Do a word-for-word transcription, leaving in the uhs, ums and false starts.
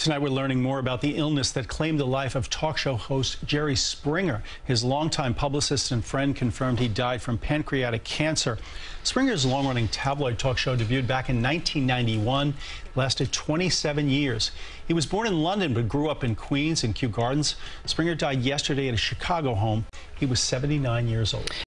Tonight we're learning more about the illness that claimed the life of talk show host Jerry Springer. His longtime publicist and friend confirmed he died from pancreatic cancer. Springer's long-running tabloid talk show debuted back in nineteen ninety-one, lasted twenty-seven years. He was born in London but grew up in Queens and Kew Gardens. Springer died yesterday at his Chicago home. He was seventy-nine years old.